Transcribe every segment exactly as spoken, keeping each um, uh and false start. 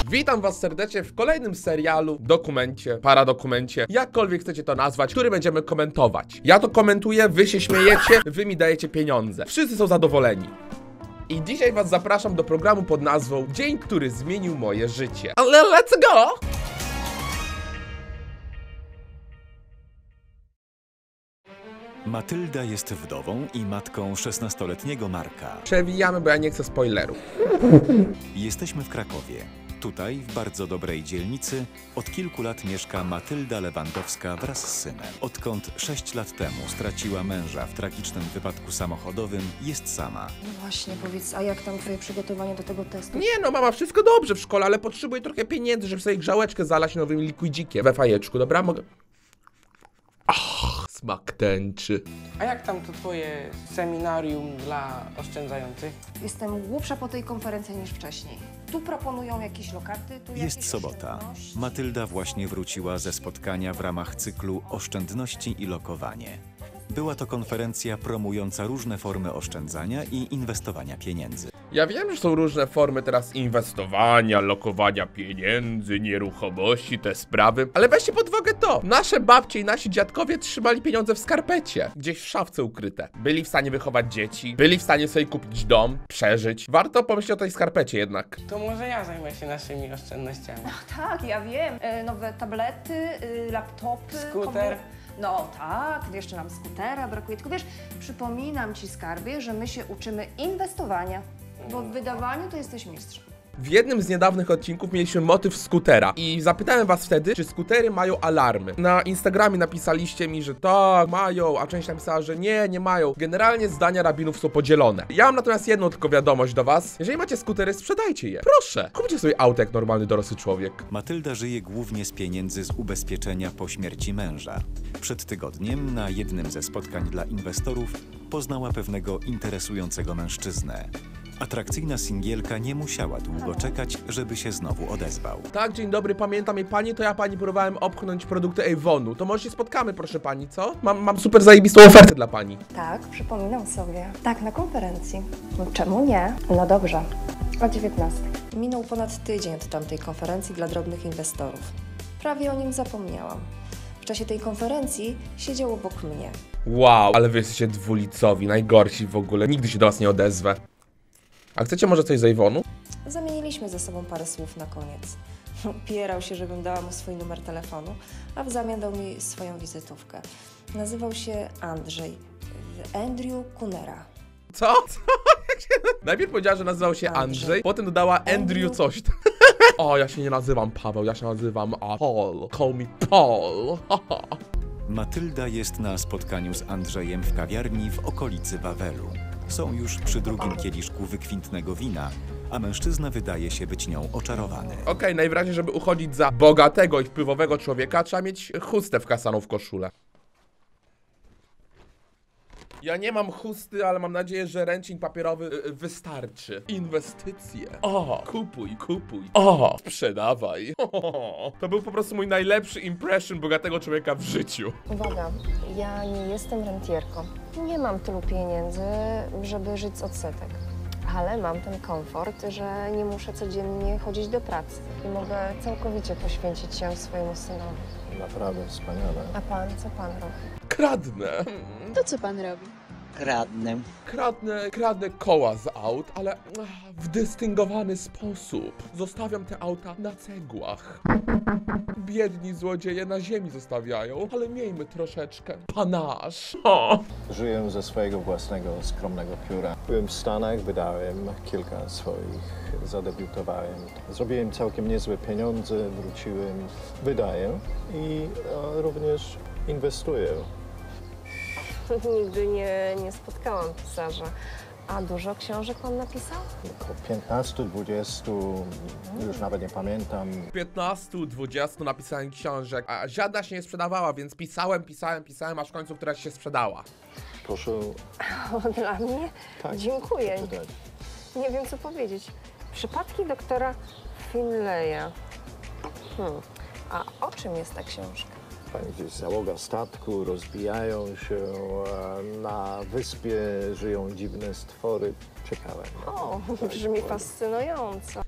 Witam was serdecznie w kolejnym serialu, dokumencie, paradokumencie, jakkolwiek chcecie to nazwać, który będziemy komentować. Ja to komentuję, wy się śmiejecie, wy mi dajecie pieniądze. Wszyscy są zadowoleni. I dzisiaj was zapraszam do programu pod nazwą Dzień, który zmienił moje życie. Ale let's go! Matylda jest wdową i matką szesnastoletniego Marka. Przewijamy, bo ja nie chcę spoilerów. Jesteśmy w Krakowie. Tutaj, w bardzo dobrej dzielnicy, od kilku lat mieszka Matylda Lewandowska wraz z synem. Odkąd sześć lat temu straciła męża w tragicznym wypadku samochodowym, jest sama. No właśnie, powiedz, a jak tam twoje przygotowanie do tego testu? Nie no, mama, wszystko dobrze w szkole, ale potrzebuję trochę pieniędzy, żeby sobie grzałeczkę zalać nowym likwidzikiem we fajeczku, dobra? Mogę... Ach, smak tęczy. A jak tam to twoje seminarium dla oszczędzających? Jestem głupsza po tej konferencji niż wcześniej. Tu proponują jakieś lokaty, tu Jest jakieś sobota. oszczędności. Matylda właśnie wróciła ze spotkania w ramach cyklu Oszczędności i lokowanie. Była to konferencja promująca różne formy oszczędzania i inwestowania pieniędzy. Ja wiem, że są różne formy teraz inwestowania, lokowania pieniędzy, nieruchomości, te sprawy, ale weźcie pod uwagę to. Nasze babcie i nasi dziadkowie trzymali pieniądze w skarpecie, gdzieś w szafce ukryte. Byli w stanie wychować dzieci, byli w stanie sobie kupić dom, przeżyć. Warto pomyśleć o tej skarpecie jednak. To może ja zajmę się naszymi oszczędnościami. Tak, ja wiem. E, nowe tablety, y, laptopy. Skuter. kompu- No tak, jeszcze nam skutera brakuje. Tylko wiesz, przypominam ci, skarbie, że my się uczymy inwestowania, bo w wydawaniu to jesteś mistrzem. W jednym z niedawnych odcinków mieliśmy motyw skutera i zapytałem was wtedy, czy skutery mają alarmy. Na Instagramie napisaliście mi, że tak, mają, a część napisała, że nie, nie mają. Generalnie zdania rabinów są podzielone. Ja mam natomiast jedną tylko wiadomość do was. Jeżeli macie skutery, sprzedajcie je. Proszę, kupcie sobie auto jak normalny dorosły człowiek. Matylda żyje głównie z pieniędzy z ubezpieczenia po śmierci męża. Przed tygodniem na jednym ze spotkań dla inwestorów poznała pewnego interesującego mężczyznę. Atrakcyjna singielka nie musiała długo czekać, żeby się znowu odezwał. Tak, dzień dobry, pamiętam jej pani, to ja pani próbowałem opchnąć produkty Avonu. To może się spotkamy, proszę pani, co? Mam, mam super zajebistą ofertę dla pani. Tak, przypominam sobie. Tak, na konferencji. No, czemu nie? No dobrze. O dziewiętnastej. Minął ponad tydzień od tamtej konferencji dla drobnych inwestorów. Prawie o nim zapomniałam. W czasie tej konferencji siedział obok mnie. Wow, ale wy jesteście dwulicowi, najgorsi w ogóle. Nigdy się do was nie odezwę. A chcecie może coś z Avonu? Zamieniliśmy ze sobą parę słów na koniec. Upierał się, żebym dała mu swój numer telefonu, a w zamian dał mi swoją wizytówkę. Nazywał się Andrzej. Andrew Kunera. Co? Co? Jak się... Najpierw powiedziała, że nazywał się Andrzej, Andrzej. potem dodała Andrew coś tam. O, ja się nie nazywam Paweł, ja się nazywam a, Paul. Call me Paul. Matylda jest na spotkaniu z Andrzejem w kawiarni w okolicy Wawelu. Są już przy drugim kieliszku wykwintnego wina, a mężczyzna wydaje się być nią oczarowany. Okej, okay, najwyraźniej, żeby uchodzić za bogatego i wpływowego człowieka, trzeba mieć chustę wkasaną w koszulę. Ja nie mam chusty, ale mam nadzieję, że ręcznik papierowy y, wystarczy. Inwestycje. O, kupuj, kupuj. O, sprzedawaj. O, to był po prostu mój najlepszy impression bogatego człowieka w życiu. Uwaga, ja nie jestem rentierką. Nie mam tylu pieniędzy, żeby żyć z odsetek. Ale mam ten komfort, że nie muszę codziennie chodzić do pracy i mogę całkowicie poświęcić się swojemu synowi. Naprawdę wspaniale. A pan, co pan robi? Kradnę. To co pan robi? Kradnę. Kradnę, kradnę koła z aut, ale ach, w dystyngowany sposób. Zostawiam te auta na cegłach. Biedni złodzieje na ziemi zostawiają, ale miejmy troszeczkę panasz. O. Żyję ze swojego własnego, skromnego pióra. Byłem w Stanach, wydałem kilka swoich, zadebiutowałem. Zrobiłem całkiem niezłe pieniądze, wróciłem, wydaję i e, również inwestuję. Nigdy nie, nie spotkałam pisarza. A dużo książek pan napisał? Około piętnaście dwadzieścia, już nawet nie pamiętam. piętnaście dwadzieścia napisałem książek, a żadna się nie sprzedawała, więc pisałem, pisałem, pisałem, aż w końcu któraś się sprzedała. Proszę. O, dla mnie? Tak, Dziękuję. przeczytać. Nie wiem, co powiedzieć. Przypadki doktora Finleya. Hmm. A o czym jest ta książka? Pani gdzieś załoga statku, rozbijają się, e, na wyspie żyją dziwne stwory. Ciekawe. O, brzmi fascynująco.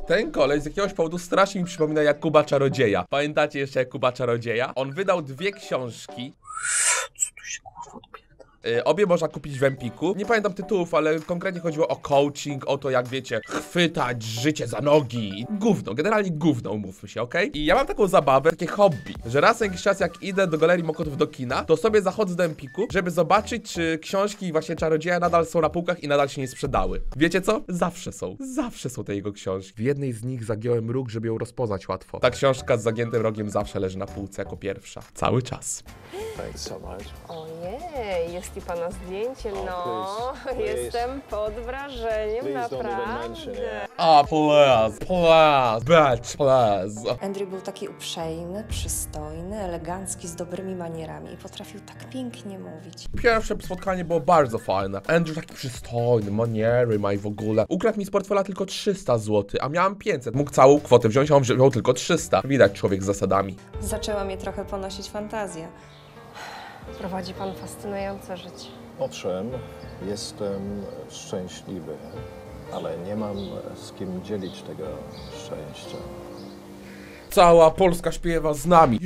Ten koleś z jakiegoś powodu strasznie mi przypomina Jakuba Czarodzieja. Pamiętacie jeszcze Jakuba Czarodzieja? On wydał dwie książki. Co tu się kurwa odpiera? Obie można kupić w Empiku. Nie pamiętam tytułów, ale konkretnie chodziło o coaching, o to jak wiecie, chwytać życie za nogi. Gówno, generalnie gówno, umówmy się, okej? Okay? I ja mam taką zabawę, takie hobby, że raz na jakiś czas jak idę do Galerii Mokotów do kina, to sobie zachodzę do Empiku, żeby zobaczyć, czy książki właśnie Czarodzieja nadal są na półkach i nadal się nie sprzedały. Wiecie co? Zawsze są. Zawsze są te jego książki. W jednej z nich zagiąłem róg, żeby ją rozpoznać łatwo. Ta książka z zagiętym rogiem zawsze leży na półce jako pierwsza. Cały czas. Thanks so much. Ojej, jest i pana zdjęcie, no. Oh, please, please. Jestem pod wrażeniem, Please don't even naprawdę. mention it. A, please, please, bitch, please. Andrew był taki uprzejmy, przystojny, elegancki, z dobrymi manierami i potrafił tak pięknie mówić. Pierwsze spotkanie było bardzo fajne. Andrew taki przystojny, maniery ma i w ogóle. Ukradł mi z portfela tylko trzysta złotych, a miałam pięćset. Mógł całą kwotę wziąć, a on wziął tylko trzysta. Widać człowiek z zasadami. Zaczęła mnie trochę ponosić fantazja. Prowadzi pan fascynujące życie. Owszem, jestem szczęśliwy, ale nie mam z kim dzielić tego szczęścia. Cała Polska śpiewa z nami.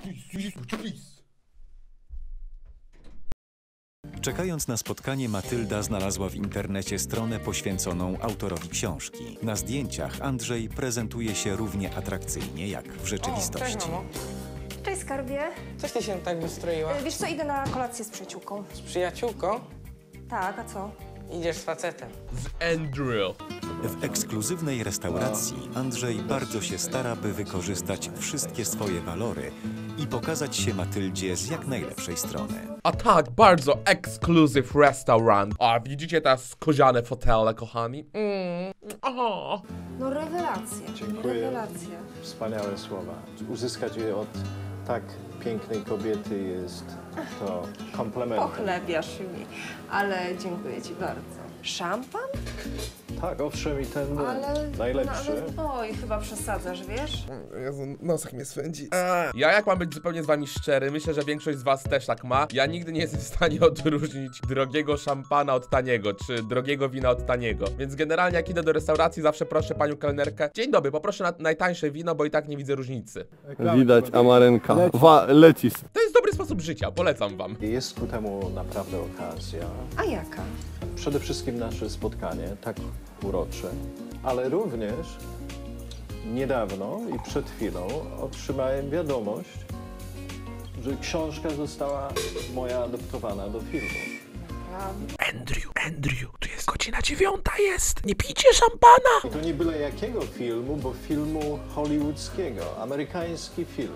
Czekając na spotkanie, Matylda znalazła w internecie stronę poświęconą autorowi książki. Na zdjęciach Andrzej prezentuje się równie atrakcyjnie jak w O, rzeczywistości. cześć, mamo. Cześć, skarbie. Coś ty się tak wystroiła? Wiesz co, idę na kolację z przyjaciółką. Z przyjaciółką? Tak, a co? Idziesz z facetem. Z Andrew. W ekskluzywnej restauracji Andrzej bardzo się stara, by wykorzystać wszystkie swoje walory i pokazać się Matyldzie z jak najlepszej strony. A tak, bardzo exclusive restaurant. A widzicie te skoziane fotele, kochani? Mm. Aha. No rewelacja, Dziękuję. rewelacja. Wspaniałe słowa. Uzyskać je od tak pięknej kobiety jest to komplementem. Pochlebiasz mi, ale dziękuję ci bardzo. Szampan? Tak, owszem, i ten Ale... najlepszy. No, ale, oj, chyba przesadzasz, wiesz? Jezu, nosek mnie swędzi. Ja jak mam być zupełnie z wami szczery, myślę, że większość z was też tak ma. Ja nigdy nie jestem w stanie odróżnić drogiego szampana od taniego, czy drogiego wina od taniego. Więc generalnie jak idę do restauracji, zawsze proszę panią kelnerkę: dzień dobry, poproszę na najtańsze wino, bo i tak nie widzę różnicy. Widać Amarenka. Wa lecisz. To jest dobry sposób życia, polecam wam. Jest ku temu naprawdę okazja. A jaka? Przede wszystkim nasze spotkanie, tak urocze, ale również niedawno i przed chwilą otrzymałem wiadomość, że książka została moja adoptowana do filmu. Andrew, Andrew, tu jest godzina dziewiąta jest, nie pijcie szampana! I to nie byle jakiego filmu, bo filmu hollywoodzkiego, amerykański film.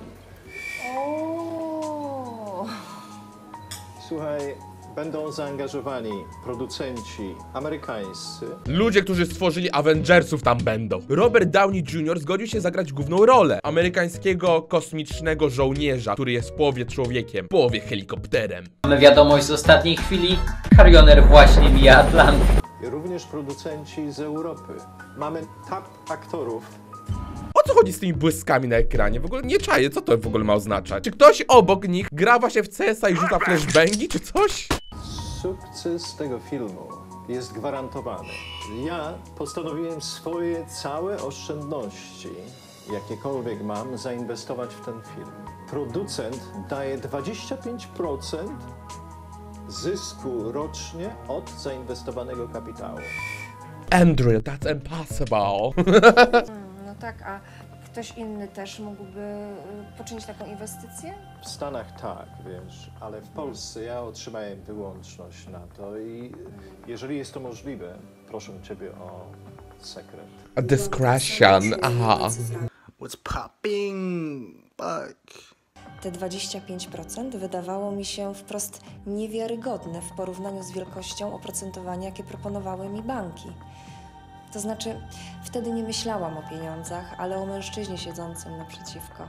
O. Słuchaj, będą zaangażowani producenci amerykańscy. Ludzie, którzy stworzyli Avengersów tam będą. Robert Downey junior zgodził się zagrać główną rolę amerykańskiego kosmicznego żołnierza, który jest w połowie człowiekiem, w połowie helikopterem. Mamy wiadomość z ostatniej chwili. Harrioner właśnie mija Atlantyk. I również producenci z Europy. Mamy top aktorów. O co chodzi z tymi błyskami na ekranie? W ogóle nie czaję, co to w ogóle ma oznaczać? Czy ktoś obok nich gra właśnie w C S a i rzuca flashbangi, czy coś? Sukces tego filmu jest gwarantowany. Ja postanowiłem swoje całe oszczędności, jakiekolwiek mam, zainwestować w ten film. Producent daje dwadzieścia pięć procent zysku rocznie od zainwestowanego kapitału. Andrew, that's impossible. No tak, a ktoś inny też mógłby y, poczynić taką inwestycję? W Stanach tak, wiesz, ale w Polsce ja otrzymałem wyłączność na to i jeżeli jest to możliwe, proszę Ciebie o sekret. A discretion, aha. What's popping? Fuck. Te dwadzieścia pięć procent wydawało mi się wprost niewiarygodne w porównaniu z wielkością oprocentowania, jakie proponowały mi banki. To znaczy, wtedy nie myślałam o pieniądzach, ale o mężczyźnie siedzącym naprzeciwko.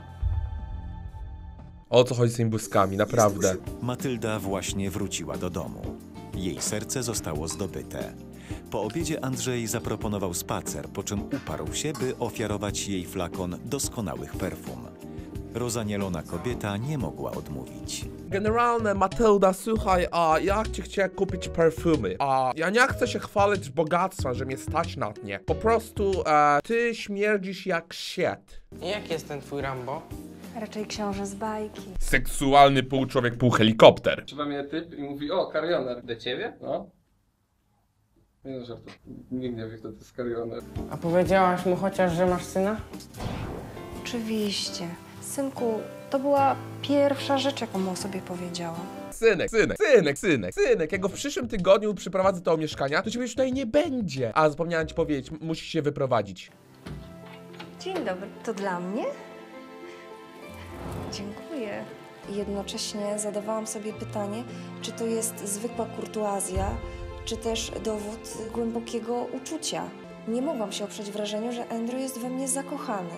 O co chodzi z tymi błyskami, naprawdę. Matylda właśnie wróciła do domu. Jej serce zostało zdobyte. Po obiedzie Andrzej zaproponował spacer, po czym uparł się, by ofiarować jej flakon doskonałych perfum. Rozanielona kobieta nie mogła odmówić. Generalnie, Matylda, słuchaj, a ja ci chciałem kupić perfumy. A ja nie chcę się chwalić bogactwem, że mnie stać na nie. Po prostu e, ty śmierdzisz jak shit. I jaki jest ten twój Rambo? Raczej książę z bajki. Seksualny pół człowiek, pół helikopter. Trzyma mnie typ i mówi, o, karioner. Do ciebie? No. Nie no, żartu. Nikt nie wie, kto to jest karioner. A powiedziałaś mu chociaż, że masz syna? Oczywiście. Synku, to była pierwsza rzecz, jaką mu o sobie powiedziałam. Synek, synek, synek, synek, synek, jak go w przyszłym tygodniu przyprowadzę do tego mieszkania, to ciebie już tutaj nie będzie. A zapomniałem ci powiedzieć, musisz się wyprowadzić. Dzień dobry. To dla mnie? Dziękuję. Jednocześnie zadawałam sobie pytanie, czy to jest zwykła kurtuazja, czy też dowód głębokiego uczucia. Nie mogłam się oprzeć wrażeniu, że Andrew jest we mnie zakochany.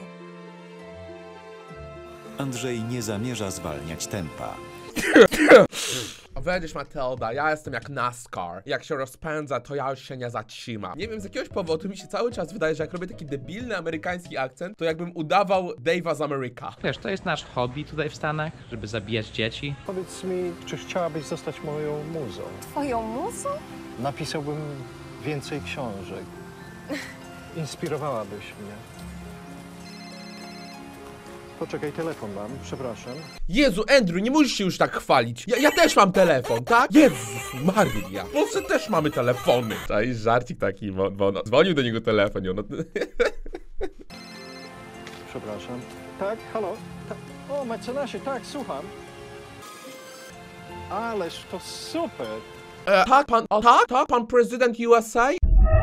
Andrzej nie zamierza zwalniać tempa. Widzisz, Matylda, ja jestem jak NASCAR. Jak się rozpędza, to ja już się nie zatrzymam. Nie wiem, z jakiegoś powodu mi się cały czas wydaje, że jak robię taki debilny amerykański akcent, to jakbym udawał Dave'a z Ameryka. Wiesz, to jest nasz hobby tutaj w Stanach, żeby zabijać dzieci. Powiedz mi, czy chciałabyś zostać moją muzą? Twoją muzą? Napisałbym więcej książek. Inspirowałabyś mnie. Poczekaj, telefon mam, przepraszam. Jezu, Andrew, nie musisz się już tak chwalić. Ja, ja też mam telefon, tak? Jezus Maria. W Polsce też mamy telefony. To jest żarcik taki, bo, bo no, dzwonił do niego telefon i ono... Przepraszam. Tak, halo? Ta o, mecenasie, tak, słucham. Ależ to super. E, tak, pan, o, tak, tak, pan prezydent U S A?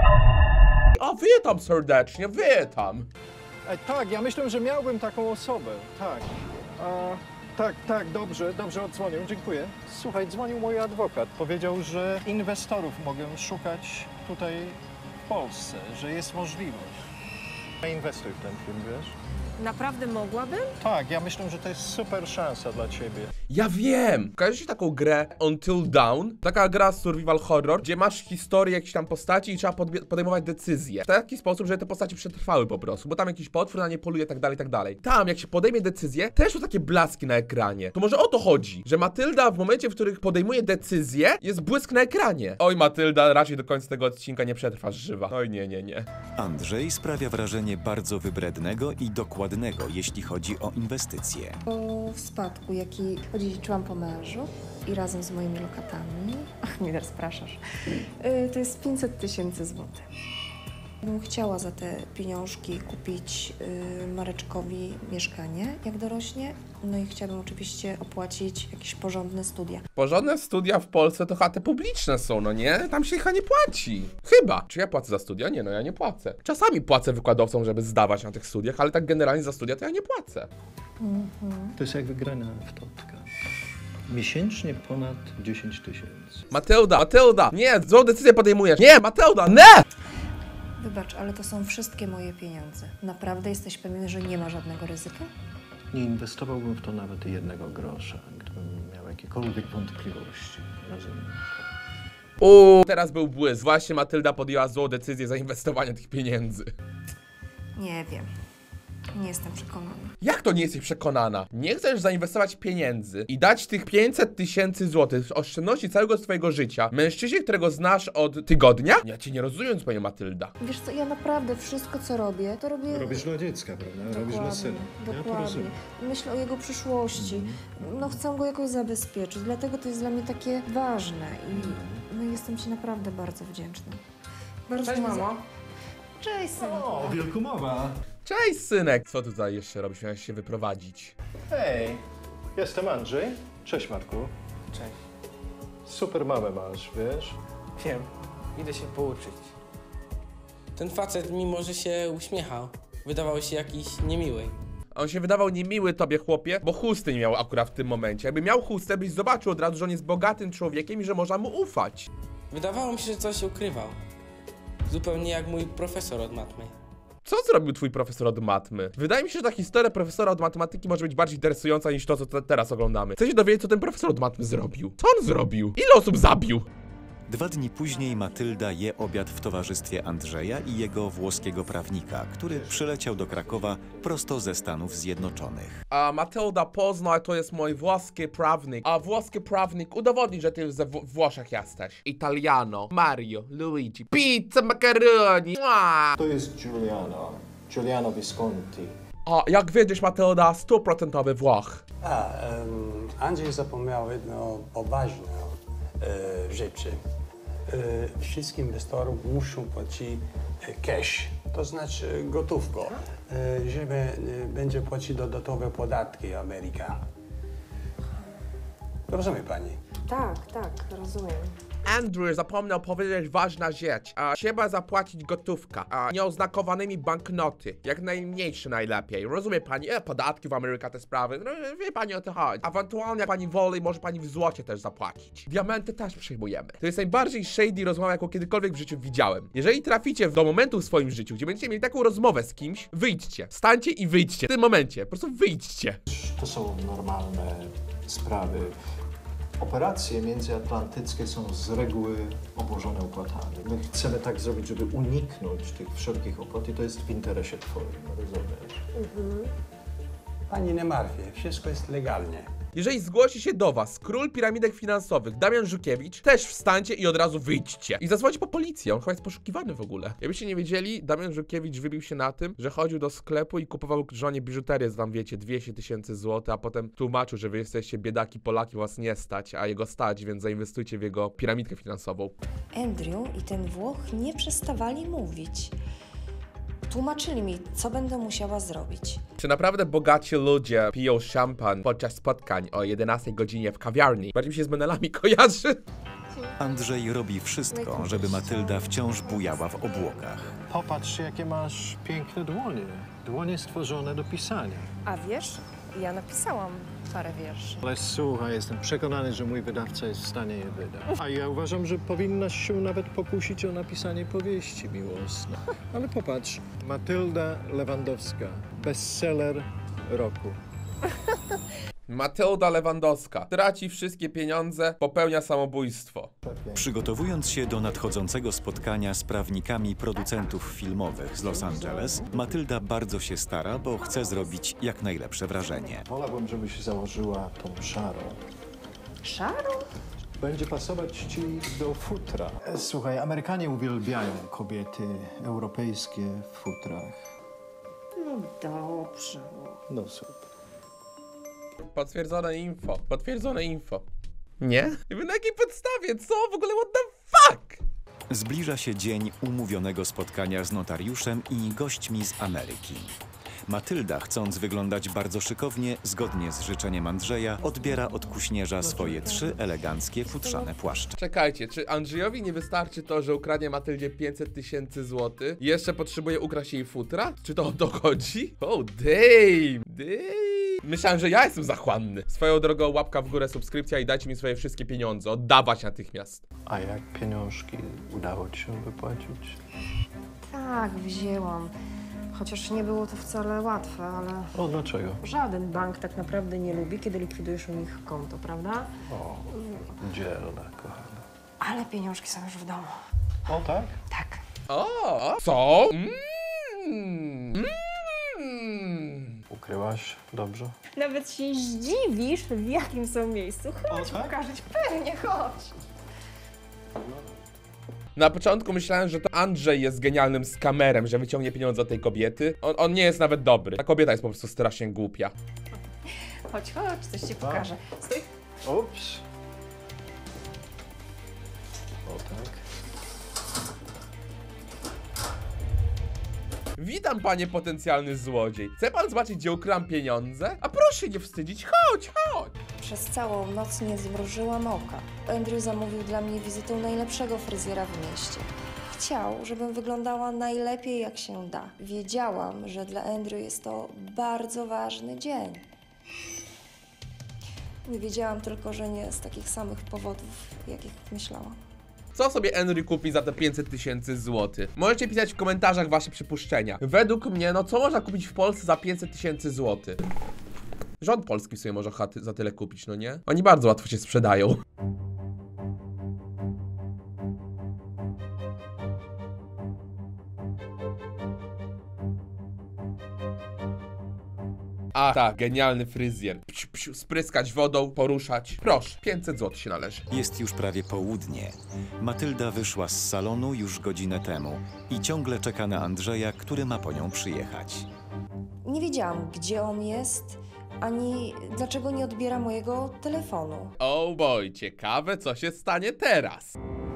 O, witam serdecznie, witam. E, tak, ja myślę, że miałbym taką osobę, tak. A, tak, tak, dobrze, dobrze odzwonił, dziękuję. Słuchaj, dzwonił mój adwokat. Powiedział, że inwestorów mogę szukać tutaj w Polsce, że jest możliwość. Inwestuj w ten film, wiesz? Naprawdę mogłabym? Tak, ja myślę, że to jest super szansa dla ciebie. Ja wiem! Kojarzycie taką grę Until Dawn? Taka gra survival horror, gdzie masz historię jakiejś tam postaci i trzeba podejmować decyzje. W taki sposób, żeby te postaci przetrwały po prostu, bo tam jakiś potwór na nie poluje i tak dalej, i tak dalej. Tam, jak się podejmie decyzję, też są takie blaski na ekranie. To może o to chodzi, że Matylda w momencie, w którym podejmuje decyzję, jest błysk na ekranie. Oj, Matylda, raczej do końca tego odcinka nie przetrwasz żywa. Oj, nie, nie, nie. Andrzej sprawia wrażenie bardzo wybrednego i dokładnego, jeśli chodzi o inwestycje. O spadku, jaki odziedziczyłam po mężu i razem z moimi lokatami. Ach, nie rozpraszasz. Yy, to jest pięćset tysięcy złotych. Bym chciała za te pieniążki kupić yy, Mareczkowi mieszkanie, jak dorośnie. No i chciałabym oczywiście opłacić jakieś porządne studia. Porządne studia w Polsce to chaty publiczne są, no nie? Tam się chyba nie płaci. Chyba. Czy ja płacę za studia? Nie, no ja nie płacę. Czasami płacę wykładowcom, żeby zdawać na tych studiach, ale tak generalnie za studia to ja nie płacę. Mhm. To jest jak wygrana w totka. Miesięcznie ponad dziesięć tysięcy. Matylda, Matylda! Nie, złą decyzję podejmujesz. Nie, Matylda, nie! Wybacz, ale to są wszystkie moje pieniądze. Naprawdę jesteś pewien, że nie ma żadnego ryzyka? Nie inwestowałbym w to nawet jednego grosza, gdybym miał jakiekolwiek wątpliwości. Rozumiesz? Uuu, teraz był błysk. Właśnie Matylda podjęła złą decyzję zainwestowania tych pieniędzy. Nie wiem. Nie jestem przekonana. Jak to nie jesteś przekonana? Nie chcesz zainwestować pieniędzy i dać tych pięćset tysięcy złotych z oszczędności całego swojego życia mężczyźnie, którego znasz od tygodnia? Ja cię nie rozumiem, pani Matylda. Wiesz co, ja naprawdę wszystko, co robię, to robię... Robisz dla dziecka, prawda? Dokładnie, Robisz dla syna. Dokładnie. Ja to rozumiem. Myślę o jego przyszłości. Mm. No chcę go jakoś zabezpieczyć, dlatego to jest dla mnie takie ważne i no, jestem ci naprawdę bardzo wdzięczna. Bardzo Cześć, za... mamo. Cześć, synku. O, wielkomowa. Cześć, synek! Co tutaj jeszcze robisz? Miałeś się wyprowadzić. Hej, jestem Andrzej. Cześć, Marku. Cześć. Super mamę masz, wiesz? Wiem, idę się pouczyć. Ten facet, mimo że się uśmiechał, wydawał się jakiś niemiły. On się wydawał niemiły tobie, chłopie, bo chusty nie miał akurat w tym momencie. Jakby miał chustę, byś zobaczył od razu, że on jest bogatym człowiekiem i że można mu ufać. Wydawało mi się, że coś ukrywał. Zupełnie jak mój profesor od matmy. Co zrobił twój profesor od matmy? Wydaje mi się, że ta historia profesora od matematyki może być bardziej interesująca niż to, co te teraz oglądamy. Chcę się dowiedzieć, co ten profesor od matmy zrobił. Co on zrobił? Ile osób zabił? Dwa dni później Matylda je obiad w towarzystwie Andrzeja i jego włoskiego prawnika, który przyleciał do Krakowa prosto ze Stanów Zjednoczonych. A Matylda poznaj, to jest mój włoski prawnik. A włoski prawnik udowodni, że ty ze w Włoszech jesteś. Italiano, Mario, Luigi, pizza, macaroni. Mua! To jest Giuliano. Giuliano Visconti. A jak widzisz, Matylda, stuprocentowy Włoch. A, um, Andrzej zapomniał jedno ważne e, rzeczy. E, wszystkim inwestorom muszą płacić cash, to znaczy gotówką, e, żeby e, będzie płacić dodatkowe podatki Ameryka. Rozumie pani? Tak, tak, rozumiem. Andrew zapomniał powiedzieć ważna rzecz. A, trzeba zapłacić gotówka, a nieoznakowanymi banknoty. Jak najmniejsze najlepiej. Rozumie pani? E, podatki w Ameryce, te sprawy. No, wie pani o to chodzi. Ewentualnie jak pani woli, może pani w złocie też zapłacić. Diamenty też przyjmujemy. To jest najbardziej shady rozmowa, jaką kiedykolwiek w życiu widziałem. Jeżeli traficie do momentu w swoim życiu, gdzie będziecie mieli taką rozmowę z kimś, wyjdźcie. Stańcie i wyjdźcie. W tym momencie. Po prostu wyjdźcie. To są normalne sprawy. Operacje międzyatlantyckie są z reguły obłożone opłatami. My chcemy tak zrobić, żeby uniknąć tych wszelkich opłat i to jest w interesie twoim, rozumiesz? Mhm. Pani nie martwi, wszystko jest legalnie. Jeżeli zgłosi się do was król piramidek finansowych, Damian Żukiewicz, też wstańcie i od razu wyjdźcie. I zadzwońcie po policję, on chyba jest poszukiwany w ogóle. Jakbyście nie wiedzieli, Damian Żukiewicz wybił się na tym, że chodził do sklepu i kupował żonie biżuterię za tam, wiecie, dwieście tysięcy złotych, a potem tłumaczył, że wy jesteście biedaki Polaki, was nie stać, a jego stać, więc zainwestujcie w jego piramidkę finansową. Andrew i ten Włoch nie przestawali mówić. Tłumaczyli mi, co będę musiała zrobić. Czy naprawdę bogaci ludzie piją szampan podczas spotkań o jedenastej godzinie w kawiarni? Bardziej mi się z menelami kojarzy. Andrzej robi wszystko, żeby Matylda wciąż bujała w obłokach. Popatrz, jakie masz piękne dłonie. Dłonie stworzone do pisania. A wiesz, ja napisałam parę wierszy. Ale słuchaj, jestem przekonany, że mój wydawca jest w stanie je wydać. A ja uważam, że powinnaś się nawet pokusić o napisanie powieści miłosnej. Ale popatrz, Matylda Lewandowska, bestseller roku. Matylda Lewandowska traci wszystkie pieniądze, popełnia samobójstwo. Przygotowując się do nadchodzącego spotkania z prawnikami producentów filmowych z Los Angeles, Matylda bardzo się stara, bo chce zrobić jak najlepsze wrażenie. Wolałbym, żebyś założyła tą szarą. Szarą? Będzie pasować ci do futra. Słuchaj, Amerykanie uwielbiają kobiety europejskie w futrach. No dobrze. No super. Potwierdzone info. Potwierdzone info. Nie? Niby na jakiej podstawie? Co? W ogóle what the fuck? Zbliża się dzień umówionego spotkania z notariuszem i gośćmi z Ameryki. Matylda, chcąc wyglądać bardzo szykownie, zgodnie z życzeniem Andrzeja, odbiera od kuśnierza swoje trzy eleganckie futrzane płaszcze. Czekajcie, czy Andrzejowi nie wystarczy to, że ukradnie Matyldzie pięćset tysięcy złotych? Jeszcze potrzebuje ukraść jej futra? Czy to o to chodzi? Oh, damn! Damn! Myślałem, że ja jestem zachłanny. Swoją drogą łapka w górę, subskrypcja i dajcie mi swoje wszystkie pieniądze. Oddawać natychmiast. A jak pieniążki udało ci się wypłacić? Tak, wzięłam. Chociaż nie było to wcale łatwe, ale... O, dlaczego? Żaden bank tak naprawdę nie lubi, kiedy likwidujesz u nich konto, prawda? O, dzielna, kochana. Ale pieniążki są już w domu. O, tak? Tak. O, co? Mm, mm. Ukryłaś dobrze? Nawet się zdziwisz, w jakim są miejscu. Chodź, O, tak? pokażę ci. Pewnie, chodź. Na początku myślałem, że to Andrzej jest genialnym skamerem, że wyciągnie pieniądze od tej kobiety. On, on nie jest nawet dobry. Ta kobieta jest po prostu strasznie głupia. Chodź, chodź, coś ci pokażę. Stój. Ups. O, tak. Witam, panie potencjalny złodziej. Chce pan zobaczyć, gdzie ukradłem pieniądze? A proszę nie wstydzić, chodź, chodź! Przez całą noc nie zmrużyłam oka. Andrew zamówił dla mnie wizytę u najlepszego fryzjera w mieście. Chciał, żebym wyglądała najlepiej jak się da. Wiedziałam, że dla Andrew jest to bardzo ważny dzień. Nie wiedziałam tylko, że nie z takich samych powodów, jakich myślałam. Co sobie Henry kupi za te pięćset tysięcy złotych? Możecie pisać w komentarzach wasze przypuszczenia. Według mnie, no co można kupić w Polsce za pięćset tysięcy złotych? Rząd polski sobie może chaty za tyle kupić, no nie? Oni bardzo łatwo się sprzedają. A tak, genialny fryzjer. Psiu, psiu, spryskać wodą, poruszać. Proszę, pięćset złotych się należy. Jest już prawie południe. Matylda wyszła z salonu już godzinę temu i ciągle czeka na Andrzeja, który ma po nią przyjechać. Nie wiedziałam, gdzie on jest, ani dlaczego nie odbiera mojego telefonu. Oh boy, ciekawe co się stanie teraz.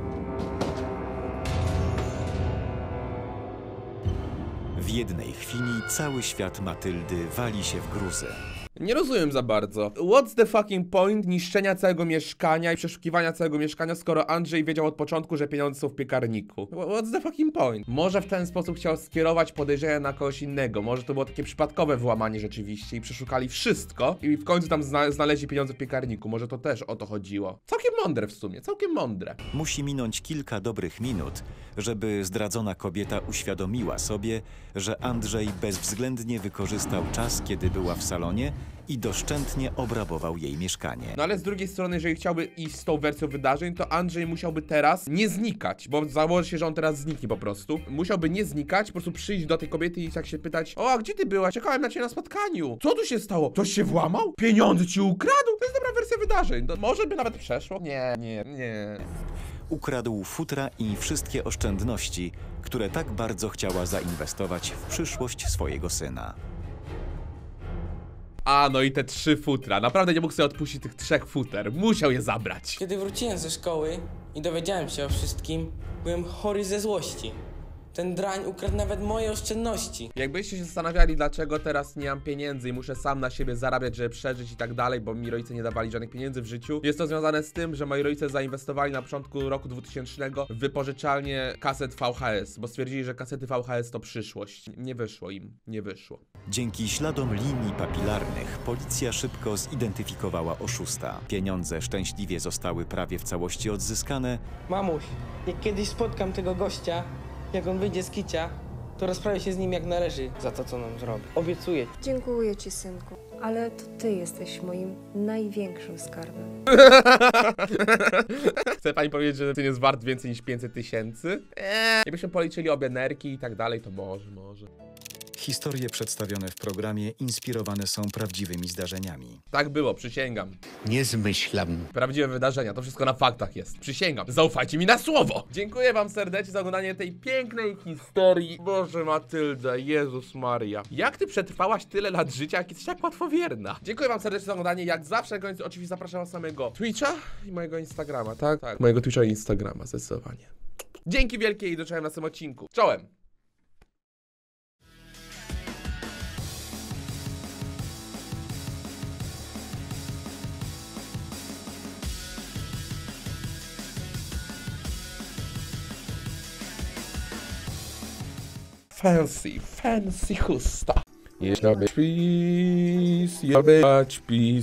W jednej chwili cały świat Matyldy wali się w gruzę. Nie rozumiem za bardzo. What's the fucking point niszczenia całego mieszkania i przeszukiwania całego mieszkania, skoro Andrzej wiedział od początku, że pieniądze są w piekarniku? What's the fucking point? Może w ten sposób chciał skierować podejrzenia na kogoś innego. Może to było takie przypadkowe włamanie rzeczywiście i przeszukali wszystko i w końcu tam zna znaleźli pieniądze w piekarniku. Może to też o to chodziło. Całkiem mądre w sumie, całkiem mądre. Musi minąć kilka dobrych minut, żeby zdradzona kobieta uświadomiła sobie, że Andrzej bezwzględnie wykorzystał czas, kiedy była w salonie i doszczętnie obrabował jej mieszkanie. No ale z drugiej strony, jeżeli chciałby iść z tą wersją wydarzeń, to Andrzej musiałby teraz nie znikać, bo założy się, że on teraz zniknie po prostu. Musiałby nie znikać, po prostu przyjść do tej kobiety i tak się pytać: o, a gdzie ty byłaś? Czekałem na ciebie na spotkaniu. Co tu się stało? Ktoś się włamał? Pieniądze ci ukradł? To jest dobra wersja wydarzeń. To może by nawet przeszło? Nie, nie, nie. Ukradł futra i wszystkie oszczędności, które tak bardzo chciała zainwestować w przyszłość swojego syna. A, no i te trzy futra. Naprawdę nie mógł sobie odpuścić tych trzech futer. Musiał je zabrać. Kiedy wróciłem ze szkoły i dowiedziałem się o wszystkim, byłem chory ze złości. Ten drań ukradł nawet moje oszczędności. Jakbyście się zastanawiali, dlaczego teraz nie mam pieniędzy i muszę sam na siebie zarabiać, żeby przeżyć i tak dalej, bo mi rodzice nie dawali żadnych pieniędzy w życiu, jest to związane z tym, że moi rodzice zainwestowali na początku roku dwutysięcznego w wypożyczalnię kaset V H S, bo stwierdzili, że kasety V H S to przyszłość. Nie wyszło im, nie wyszło. Dzięki śladom linii papilarnych policja szybko zidentyfikowała oszusta. Pieniądze szczęśliwie zostały prawie w całości odzyskane. Mamuś, jak kiedyś spotkam tego gościa, jak on wyjdzie z kicia, to rozprawię się z nim jak należy za to, co nam zrobi. Obiecuję. Dziękuję ci, synku, ale to ty jesteś moim największym skarbem. Chce pani powiedzieć, że ten jest wart więcej niż pięćset tysięcy? Eee. Jakbyśmy policzyli obie nerki i tak dalej, to może, może. Historie przedstawione w programie inspirowane są prawdziwymi zdarzeniami. Tak było, przysięgam. Nie zmyślam. Prawdziwe wydarzenia, to wszystko na faktach jest. Przysięgam, zaufajcie mi na słowo. Dziękuję wam serdecznie za oglądanie tej pięknej historii. Boże Matylda, Jezus Maria. Jak ty przetrwałaś tyle lat życia, jak jesteś tak łatwowierna? Dziękuję wam serdecznie za oglądanie. Jak zawsze, na końcu oczywiście zapraszam was samego Twitcha i mojego Instagrama, tak? Tak, mojego Twitcha i Instagrama, zdecydowanie. Dzięki wielkie i do zobaczenia w następnym odcinku. Czołem! Fancy, fancy chusta. Jeśli być please, ja być please.